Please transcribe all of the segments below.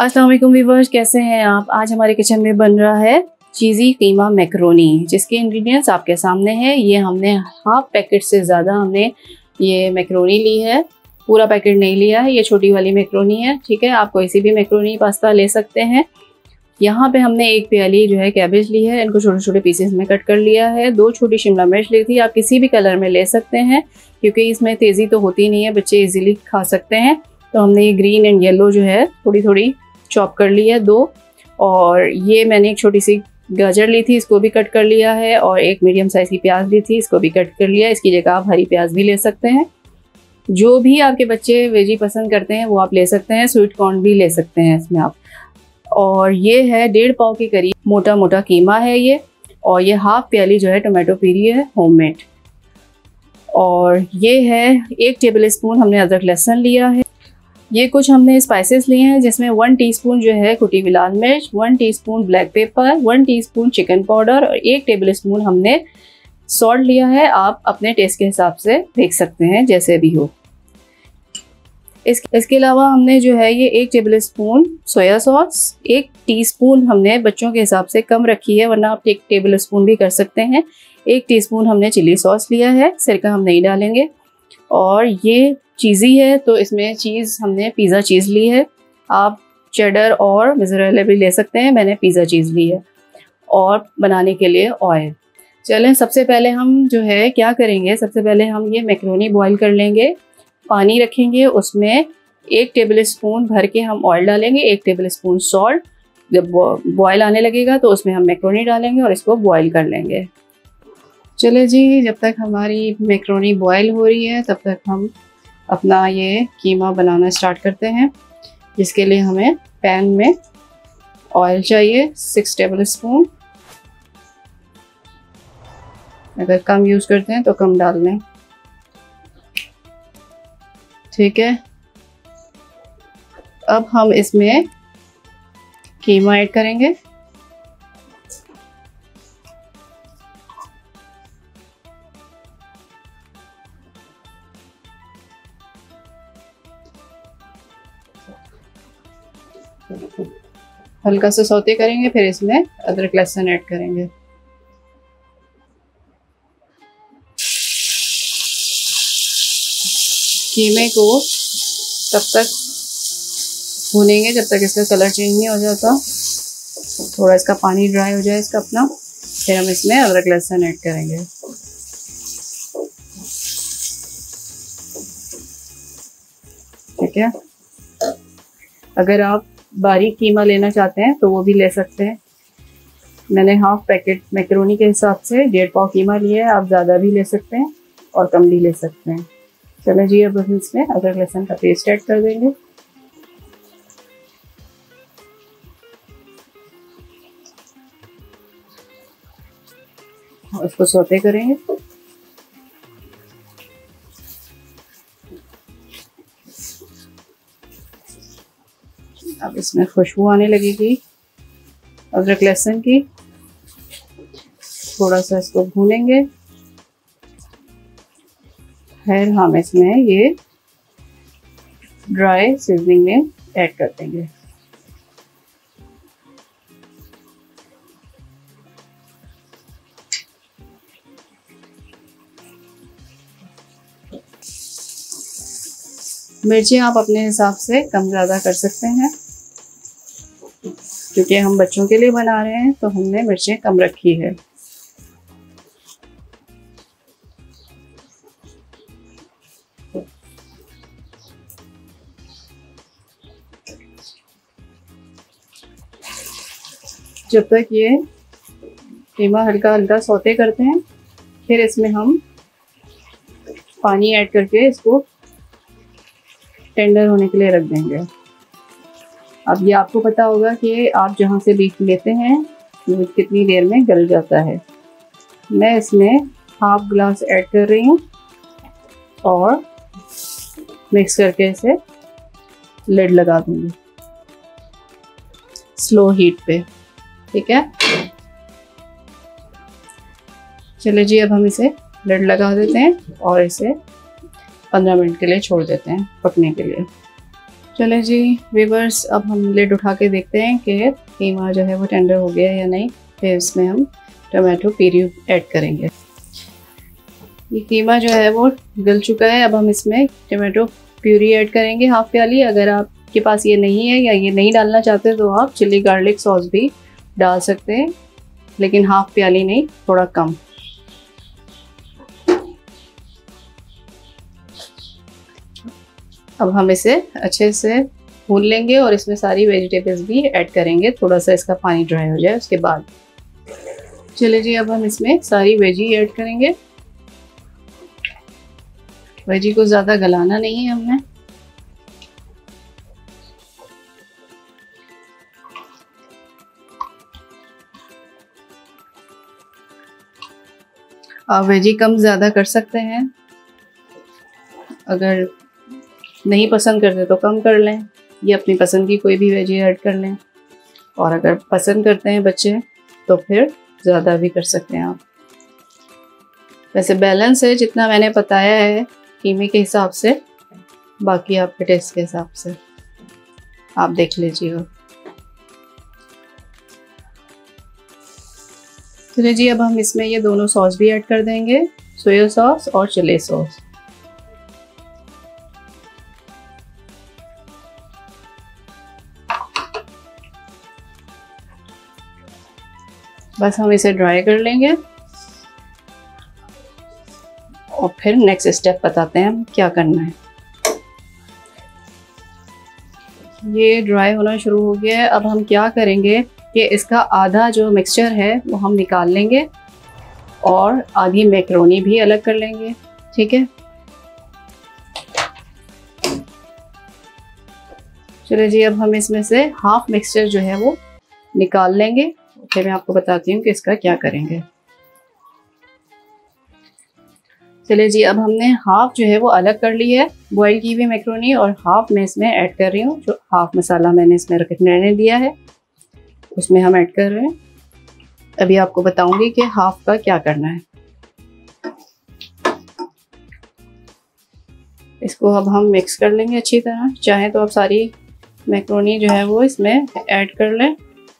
अस्सलाम वालेकुम व्यूअर्स, कैसे हैं आप। आज हमारे किचन में बन रहा है चीज़ी कीमा मैक्रोनी, जिसके इंग्रेडिएंट्स आपके सामने हैं। ये हमने हाफ पैकेट से ज़्यादा हमने ये मैक्रोनी ली है, पूरा पैकेट नहीं लिया है। ये छोटी वाली मैक्रोनी है, ठीक है। आप कोई सी भी मैक्रोनी पास्ता ले सकते हैं। यहाँ पे हमने एक प्याली जो है कैबेज ली है, इनको छोटे छोटे पीसेस में कट कर लिया है। 2 छोटी शिमला मिर्च ली थी, आप किसी भी कलर में ले सकते हैं क्योंकि इसमें तेज़ी तो होती नहीं है, बच्चे इजीली खा सकते हैं। तो हमने ये ग्रीन एंड येलो जो है थोड़ी थोड़ी चॉप कर ली है 2। और ये मैंने एक छोटी सी गाजर ली थी, इसको भी कट कर लिया है। और एक मीडियम साइज़ की प्याज ली थी, इसको भी कट कर लिया। इसकी जगह आप हरी प्याज भी ले सकते हैं। जो भी आपके बच्चे वेजी पसंद करते हैं वो आप ले सकते हैं। स्वीट कॉर्न भी ले सकते हैं इसमें आप। और ये है 1.5 पाव के करीब मोटा मोटा कीमा है ये। और ये हाफ प्याली जो है टोमेटो प्यूरी है होममेड। और ये है 1 टेबल स्पून हमने अदरक लहसुन लिया है। ये कुछ हमने स्पाइसेस लिए हैं, जिसमें 1 टीस्पून जो है कुटी हुई लाल मिर्च, 1 teaspoon black pepper, 1 teaspoon chicken powder और 1 टेबल स्पून हमने सॉल्ट लिया है। आप अपने टेस्ट के हिसाब से देख सकते हैं, जैसे भी हो। इसके अलावा हमने जो है ये 1 tablespoon soya sauce, 1 teaspoon हमने बच्चों के हिसाब से कम रखी है, वरना आप 1 टेबल स्पून भी कर सकते हैं। 1 टीस्पून हमने चिली सॉस लिया है, सिरका हम नहीं डालेंगे। और ये चीज़ी है तो इसमें चीज़ हमने पिज़्ज़ा चीज़ ली है। आप चेडर और मोज़रेला भी ले सकते हैं, मैंने पिज़्ज़ा चीज़ ली है। और बनाने के लिए ऑयल। चलें, सबसे पहले हम जो है क्या करेंगे, सबसे पहले हम ये मैक्रोनी बॉईल कर लेंगे। पानी रखेंगे, उसमें 1 टेबल स्पून भर के हम ऑयल डालेंगे, 1 टेबल स्पून सॉल्ट। जब बॉयल आने लगेगा तो उसमें हम मैक्रोनी डालेंगे और इसको बॉईल कर लेंगे। चले जी, जब तक हमारी मैक्रोनी बॉयल हो रही है तब तक हम अपना ये कीमा बनाना स्टार्ट करते हैं। जिसके लिए हमें पैन में ऑयल चाहिए 6 टेबल स्पून। अगर कम यूज़ करते हैं तो कम डाल लें, ठीक है। अब हम इसमें कीमा ऐड करेंगे। हल्का सा सौते करेंगे, फिर इसमें अदरक लहसुन ऐड करेंगे। कीमे को तब तक भूनेंगे जब तक इसका कलर चेंज नहीं हो जाता। थोड़ा इसका पानी ड्राई हो जाए इसका अपना, फिर हम इसमें अदरक लहसुन ऐड करेंगे। ठीक है। अगर आप बारीक कीमा लेना चाहते हैं तो वो भी ले सकते हैं। मैंने हाफ पैकेट मैक्रोनी के हिसाब से 1.5 पाव कीमा लिया है। आप ज़्यादा भी ले सकते हैं और कम भी ले सकते हैं। चलो जी, अब हम इसमें अदरक लहसुन का पेस्ट ऐड कर देंगे। और उसको सौते करेंगे। अब इसमें खुशबू आने लगेगी अदरक लहसुन की। थोड़ा सा इसको भूनेंगे, फिर हम इसमें ये ड्राई सीजनिंग में ऐड कर देंगे। मिर्चें आप अपने हिसाब से कम ज़्यादा कर सकते हैं, क्योंकि हम बच्चों के लिए बना रहे हैं तो हमने मिर्चें कम रखी है। जब तक ये कीमा हल्का हल्का सौते करते हैं, फिर इसमें हम पानी ऐड करके इसको टेंडर होने के लिए रख देंगे। अब ये आपको पता होगा कि आप जहाँ से बीफ लेते हैं वो कितनी देर में गल जाता है। मैं इसमें हाफ ग्लास ऐड कर रही हूँ और मिक्स करके इसे लिड लगा दूँगी स्लो हीट पे, ठीक है। चलिए जी, अब हम इसे लिड लगा देते हैं और इसे 15 मिनट के लिए छोड़ देते हैं पकने के लिए। चले जी व्यूअर्स, अब हम लिड उठा के देखते हैं कि कीमा जो है वो टेंडर हो गया या नहीं। फिर इसमें हम टमाटो प्यूरी ऐड करेंगे। ये कीमा जो है वो गल चुका है। अब हम इसमें टमाटो प्यूरी ऐड करेंगे हाफ प्याली। अगर आपके पास ये नहीं है या ये नहीं डालना चाहते तो आप चिली गार्लिक सॉस भी डाल सकते हैं, लेकिन हाफ प्याली नहीं, थोड़ा कम। अब हम इसे अच्छे से भून लेंगे और इसमें सारी वेजिटेबल्स भी ऐड करेंगे। थोड़ा सा इसका पानी ड्राई हो जाए उसके बाद। चलिए जी, अब हम इसमें सारी वेजी ऐड करेंगे। वेजी को ज़्यादा गलाना नहीं है हमने। आप वेजी कम ज़्यादा कर सकते हैं, अगर नहीं पसंद करते तो कम कर लें, ये अपनी पसंद की कोई भी वेजी ऐड कर लें। और अगर पसंद करते हैं बच्चे तो फिर ज़्यादा भी कर सकते हैं आप। वैसे बैलेंस है, जितना मैंने बताया है कीमे के हिसाब से, बाकी आपके टेस्ट के हिसाब से आप देख लीजिएगा। चलिए जी, अब हम इसमें ये दोनों सॉस भी ऐड कर देंगे, सोया सॉस और चिली सॉस। बस हम इसे ड्राई कर लेंगे और फिर नेक्स्ट स्टेप बताते हैं क्या करना है। ये ड्राई होना शुरू हो गया है। अब हम क्या करेंगे कि इसका आधा जो मिक्सचर है वो हम निकाल लेंगे और आधी मैक्रोनी भी अलग कर लेंगे। ठीक है, चलिए जी, अब हम इसमें से हाफ मिक्सचर जो है वो निकाल लेंगे। फिर मैं आपको बताती हूँ कि इसका क्या करेंगे। चलिए जी, अब हमने हाफ जो है वो अलग कर ली है बॉईल की हुई मैक्रोनी, और हाफ मैं इसमें ऐड कर रही हूँ। जो हाफ मसाला मैंने इसमें रहने दिया है उसमें हम ऐड कर रहे हैं। अभी आपको बताऊंगी कि हाफ का क्या करना है। इसको अब हम मिक्स कर लेंगे अच्छी तरह। चाहे तो आप सारी मैक्रोनी जो है वो इसमें ऐड कर लें।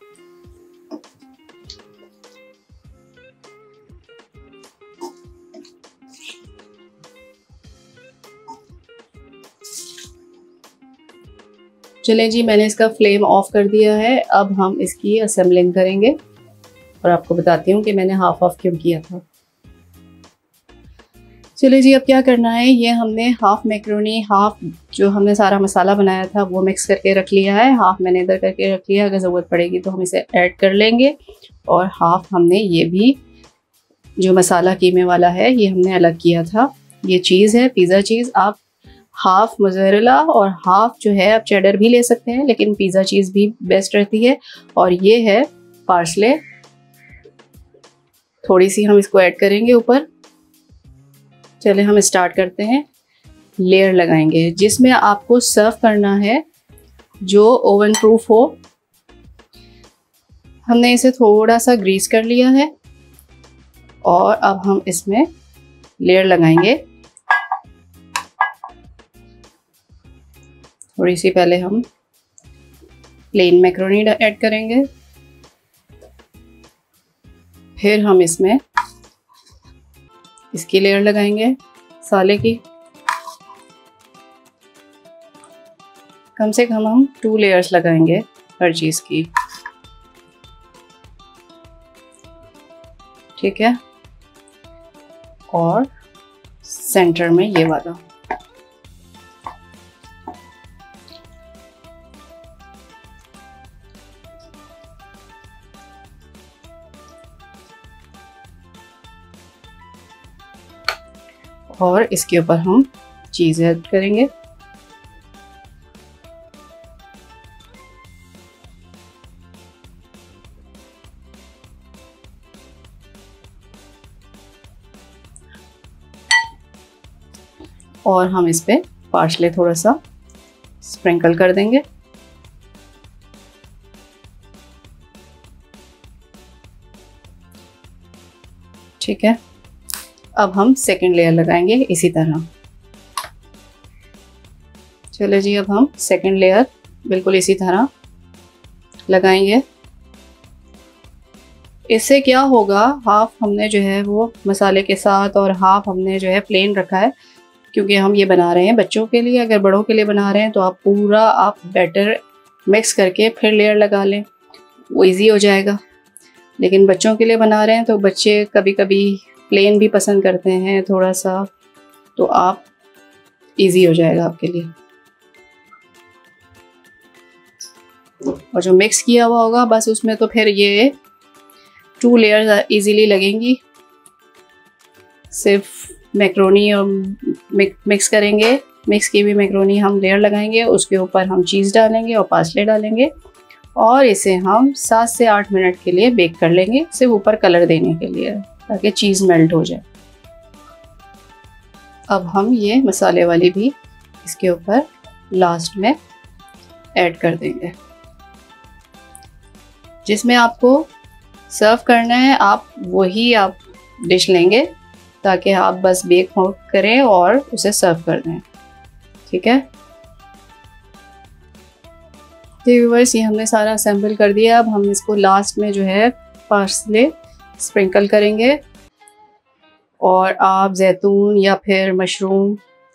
चलें जी, मैंने इसका फ्लेम ऑफ कर दिया है। अब हम इसकी असेंबलिंग करेंगे और आपको बताती हूँ कि मैंने हाफ ऑफ क्यों किया था। चलिए जी, अब क्या करना है, ये हमने हाफ मैक्रोनी, हाफ जो हमने सारा मसाला बनाया था वो मिक्स करके रख लिया है। हाफ मैंने इधर करके रख लिया, अगर ज़रूरत पड़ेगी तो हम इसे ऐड कर लेंगे। और हाफ हमने ये भी जो मसाला कीमे वाला है ये हमने अलग किया था। ये चीज़ है पिज़्ज़ा चीज़। आप हाफ मोज़रेला और हाफ जो है आप चेडर भी ले सकते हैं, लेकिन पिज़्ज़ा चीज़ भी बेस्ट रहती है। और ये है पार्सले, थोड़ी सी हम इसको ऐड करेंगे ऊपर। चले हम स्टार्ट करते हैं। लेयर लगाएंगे जिसमें आपको सर्व करना है जो ओवन प्रूफ हो। हमने इसे थोड़ा सा ग्रीस कर लिया है और अब हम इसमें लेयर लगाएंगे। थोड़ी सी पहले हम प्लेन मैक्रोनी ऐड करेंगे, फिर हम इसमें इसकी लेयर लगाएंगे साले की। कम से कम हम 2 लेयर्स लगाएंगे हर चीज़ की। ठीक है, और सेंटर में ये वाला। और इसके ऊपर हम चीज़ ऐड करेंगे। और हम इस पे पार्सले थोड़ा सा स्प्रिंकल कर देंगे। ठीक है, अब हम सेकंड लेयर लगाएंगे इसी तरह। चलो जी, अब हम सेकंड लेयर बिल्कुल इसी तरह लगाएंगे। इससे क्या होगा, हाफ हमने जो है वो मसाले के साथ और हाफ हमने जो है प्लेन रखा है, क्योंकि हम ये बना रहे हैं बच्चों के लिए। अगर बड़ों के लिए बना रहे हैं तो आप पूरा बैटर मिक्स करके फिर लेयर लगा लें, वो इजी हो जाएगा। लेकिन बच्चों के लिए बना रहे हैं तो बच्चे कभी कभी प्लेन भी पसंद करते हैं थोड़ा सा, तो आप इजी हो जाएगा आपके लिए। और जो मिक्स किया हुआ होगा बस उसमें तो फिर ये 2 लेयर्स इजीली लगेंगी। सिर्फ मैक्रोनी और मिक्स करेंगे, मिक्स की हुई मैक्रोनी हम लेयर लगाएंगे, उसके ऊपर हम चीज़ डालेंगे और पार्सले डालेंगे और इसे हम 7 से 8 मिनट के लिए बेक कर लेंगे, सिर्फ ऊपर कलर देने के लिए, ताकि चीज़ मेल्ट हो जाए। अब हम ये मसाले वाली भी इसके ऊपर लास्ट में ऐड कर देंगे। जिसमें आपको सर्व करना है आप वही आप डिश लेंगे, ताकि आप बस बेक करें और उसे सर्व कर दें। ठीक है तो व्यूअर्स, ये हमने सारा असेंबल कर दिया। अब हम इसको लास्ट में जो है पार्सले स्प्रिंकल करेंगे और आप जैतून या फिर मशरूम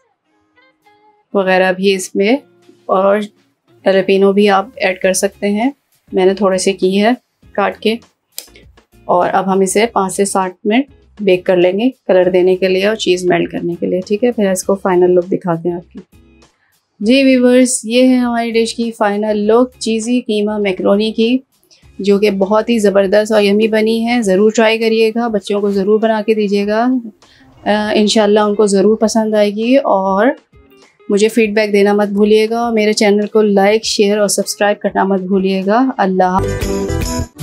वगैरह भी इसमें और जैलेपिनो भी आप ऐड कर सकते हैं। मैंने थोड़े से की है काट के। और अब हम इसे 5 से 7 मिनट बेक कर लेंगे, कलर देने के लिए और चीज़ मेल्ट करने के लिए। ठीक है, फिर इसको फाइनल लुक दिखाते हैं आपकी। जी व्यूअर्स, ये है हमारी डिश की final look cheesy keema macaroni की, जो कि बहुत ही ज़बरदस्त और यमी बनी है। ज़रूर ट्राई करिएगा, बच्चों को ज़रूर बना के दीजिएगा, इंशाल्लाह उनको ज़रूर पसंद आएगी। और मुझे फ़ीडबैक देना मत भूलिएगा। मेरे चैनल को लाइक, शेयर और सब्सक्राइब करना मत भूलिएगा। अल्लाह।